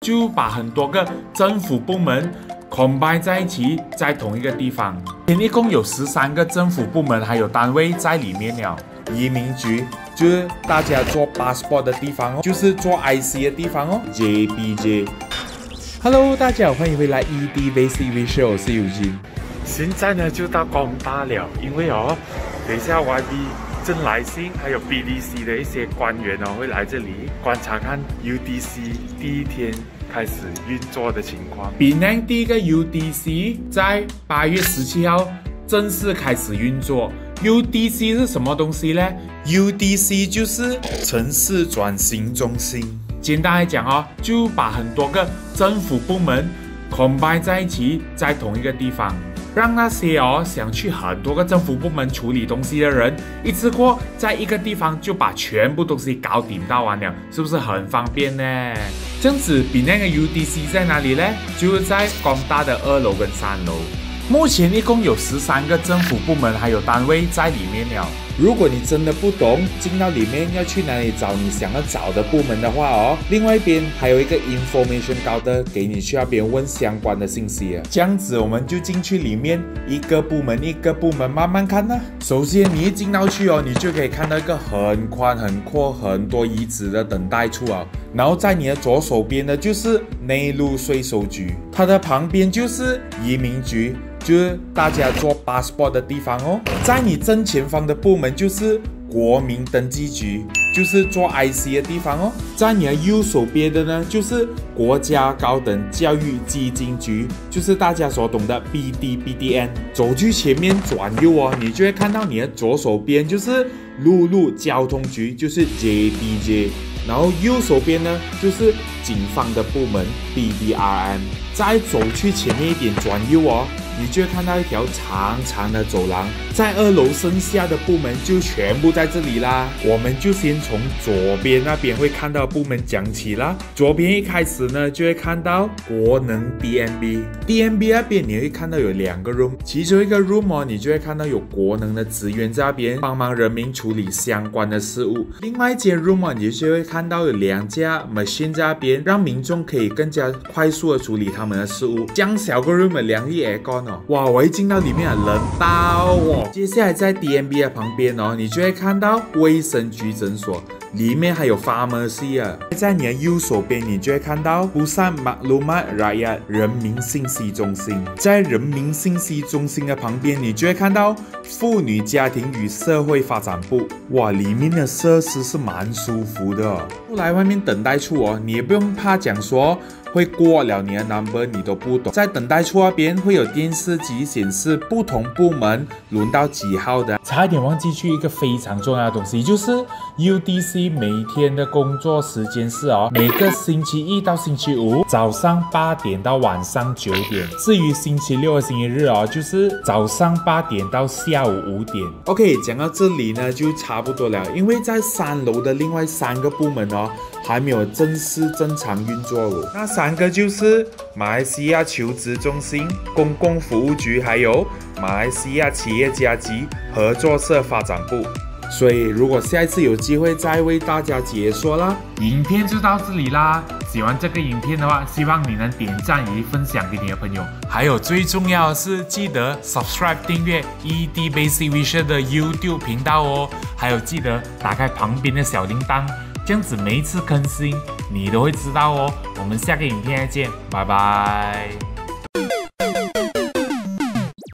就把很多个政府部门 combine 在一起，在同一个地方。一共有13个政府部门还有单位在里面了。移民局就是大家做 passport 的地方哦，就是做 IC 的地方哦。JBJ。Hello， 大家好，欢迎回来 ED Basic Visual， 我是尤金。现在呢就到工大了，因为等一下 YB 郑来信还有 BDC 的一些官员会来这里观察看 UDC 第一天开始运作的情况。Penang 第一个 UDC 在8月17号正式开始运作。UDC 是什么东西呢？ UDC 就是城市转型中心。简单来讲就把很多个政府部门 combine 在一起，在同一个地方。让那些想去很多个政府部门处理东西的人，一次过在一个地方就把全部东西搞定到完了，是不是很方便呢？这样子，比那个 UDC 在哪里呢？就是在工大的2楼跟3楼。目前一共有13个政府部门还有单位在里面了。如果你真的不懂进到里面要去哪里找你想要找的部门的话另外一边还有一个 information counter 给你去那边问相关的信息这样子我们就进去里面一个部门一个部门慢慢看首先你一进到去你就可以看到一个很宽很阔很多椅子的等待处然后在你的左手边呢就是内陆税收局，它的旁边就是移民局，就是大家做 passport 的地方在你正前方的部门就是国民登记局，就是做 IC 的地方在你的右手边的呢就是国家高等教育基金局，就是大家所懂的 BDN。 走去前面转右你就会看到你的左手边就是陆路交通局，就是 JBJ， 然后右手边呢就是警方的部门 BDRM。 再走去前面一点转右你就会看到一条长长的走廊，在2楼剩下的部门就全部在这里啦。我们就先从左边那边会看到部门讲起啦。左边一开始呢就会看到国能 DMB 那边你会看到有2个 room， 其中一个 room 你就会看到有国能的职员在那边帮忙人民处理相关的事务。另外一间 room 你就会看到有2架 machine 在那边，让民众可以更加快速的处理他们的事务。这样小个 room 2粒 aircon哇！我一进到里面冷到接下来在 DMB 的旁边你就会看到卫生局诊所，里面还有 pharmacy 在你的右手边你就会看到 Pusat Maklumat Rakyat 人民信息中心，在人民信息中心的旁边你就会看到妇女家庭与社会发展部。哇，里面的设施是蛮舒服的。后来外面等待处你也不用怕讲说会过了你的 number 你都不懂，在等待处那边会有电视机显示不同部门轮到几号的。差一点忘记去一个非常重要的东西，就是 UDC 每天的工作时间是每个星期1到星期5早上8点到晚上9点，至于星期6和星期日就是早上8点到下午5点。OK， 讲到这里呢就差不多了，因为在3楼的另外3个部门还没有正式正常运作那3个就是马来西亚求职中心、公共服务局，还有马来西亚企业家及合作社发展部。所以如果下一次有机会再为大家解说啦。影片就到这里啦，喜欢这个影片的话，希望你能点赞以及分享给你的朋友。还有最重要的是记得 subscribe 订阅 ED Basic Visual 的 YouTube 频道还有记得打开旁边的小铃铛，这样子每一次更新你都会知道我们下个影片再见，拜拜。